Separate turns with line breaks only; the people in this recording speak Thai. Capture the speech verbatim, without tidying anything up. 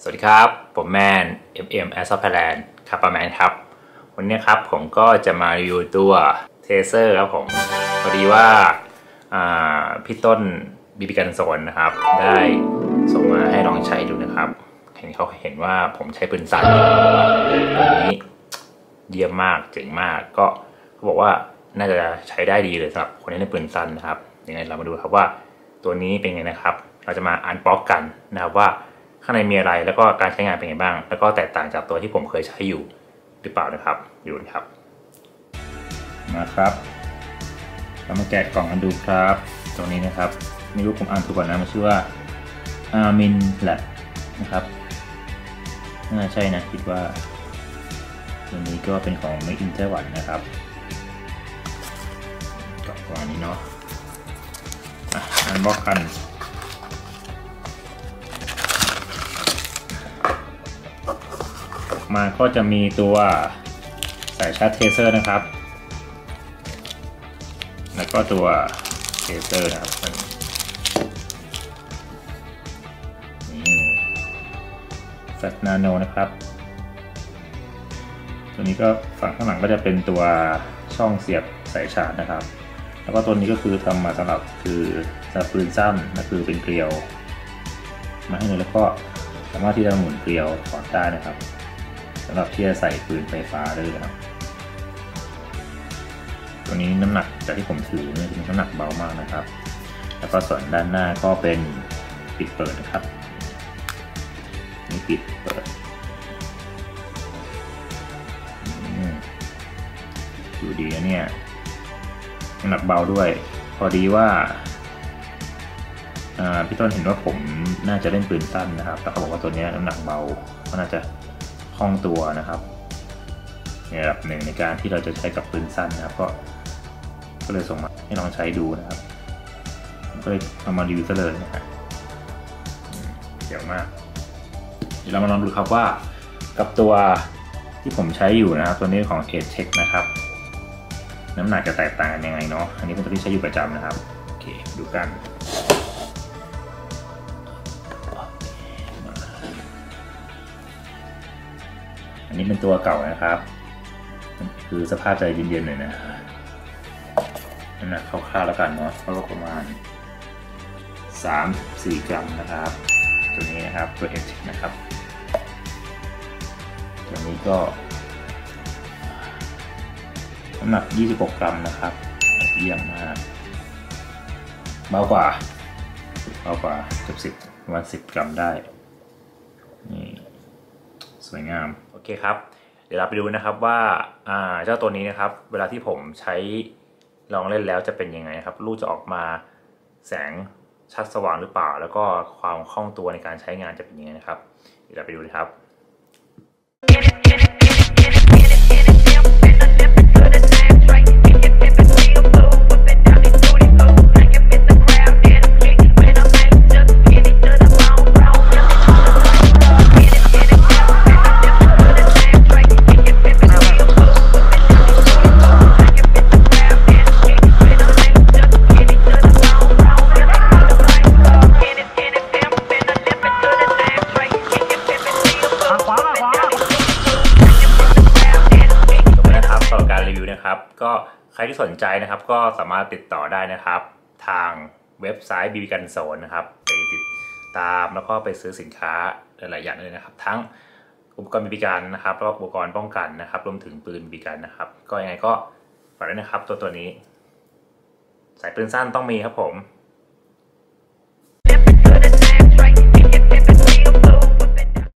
สวัสดีครับผมแมน เอ็ม เอ็ม Airsoft Thailand ครับประแมนครับวันนี้ครับผมก็จะมารีวิวตัวเทเซอร์ครับผมพอดีว่าพี่ต้นบีบีกันโซนนะครับได้ส่งมาให้ลองใช้ดูนะครับเห็นเขาเห็นว่าผมใช้ปืนสั้นตัวนี้เยี่ยมมากเจ๋งมากก็เขาบอกว่าน่าจะใช้ได้ดีเลยสำหรับคนที่เล่นปืนสั้นนะครับยังไงเรามาดูครับว่าตัวนี้เป็นไงนะครับเราจะมาอันบ็อกกันนะครับว่าข้างในมีอะไรแล้วก็การใช้งานเป็นไงบ้างแล้วก็แตกต่างจากตัวที่ผมเคยใช้อยู่หรือเปล่านะครับอยู่นะครับมาครับเรามาแกะกล่องกันดูครับตรงนี้นะครับไม่รู้ผมอ่านถูกก่อนนะมันชื่อว่าอาร์มินแลบนะครับน่าใช่นะคิดว่าตัวนี้ก็เป็นของ Made in Taiwan นะครับกล่องนี้เนาะอันบ็อกกันมาก็จะมีตัวสายชาร์จเทเซอร์นะครับแล้วก็ตัวเทเซอร์นะครับนี่แฟลชนาโนนะครับตัวนี้ก็ฝั่งข้างหลังก็จะเป็นตัวช่องเสียบสายชาร์จนะครับแล้วก็ตัวนี้ก็คือทำมาสำหรับคือสำหรับปืนสั้นนั่นคือเป็นเกลียวมาให้เลยแล้วก็สามารถที่จะหมุนเกลียวถอดได้นะครับสำหรับที่จะใส่ปืนไฟฟ้าได้เลยครับตัวนี้น้ำหนักจากที่ผมถือเนี่ยน้ำหนักเบามากนะครับแล้วก็ส่วนด้านหน้าก็เป็นปิดเปิดนะครับนี่ปิดเปิดดูดีนะเนี่ยน้ำหนักเบาด้วยพอดีว่าพี่ต้นเห็นว่าผมน่าจะเล่นปืนสั้นนะครับแล้วเขาบอกว่าตัวนี้น้ำหนักเบาก็น่าจะคล่องตัวนะครับในระดับหนึ่งในการที่เราจะใช้กับปืนสั้นนะครับก็ก็เลยส่งมาให้ลองใช้ดูนะครับก็เลยเอามารีวิวซะเลยนะครับเจ๋งมากเดี๋ยวเรามาลองดูครับว่ากับตัวที่ผมใช้อยู่นะครับตัวนี้ของ Airtech นะครับน้ำหนักจะแตกต่างกันยังไงเนาะอันนี้เป็นตัวที่ใช้อยู่ประจำนะครับโอเคดูกันอันนี้เป็นตัวเก่านะครับคือสภาพใจเย็นๆหน่อยนะน้ำหนักคร่าวๆแล้วกันเนาะก็ประมาณ สามถึงสี่ กรัมนะครับตัวนี้นะครับตัว H นะครับตัวนี้ก็น้ำหนักยี่สิบหกกรัมนะครับเยี่ยมมากเบากว่าเบากว่าเกือบสิบประมาณสิบกรัมได้นี่สวยงามโอเคครับเดี๋ยวเราไปดูนะครับว่าเจ้าตัวนี้นะครับเวลาที่ผมใช้ลองเล่นแล้วจะเป็นยังไงครับลูกจะออกมาแสงชัดสว่างหรือเปล่าแล้วก็ความคล่องตัวในการใช้งานจะเป็นยังไงนะครับเดี๋ยวเราไปดูนะครับก็ใครที่สนใจนะครับก็สามารถติดต่อได้นะครับทางเว็บไซต์ บี บี กันโซนนะครับไปติดตามแล้วก็ไปซื้อสินค้าหลายๆอย่างเลยนะครับทั้งอุปกรณ์ บี บี กันนะครับแล้วก็อุปกรณ์ป้องกันนะครับรวมถึงปืน บี บี กันนะครับก็ยังไงก็ฝากด้วยนะครับตัวตัวนี้สายปืนสั้นต้องมีครับผม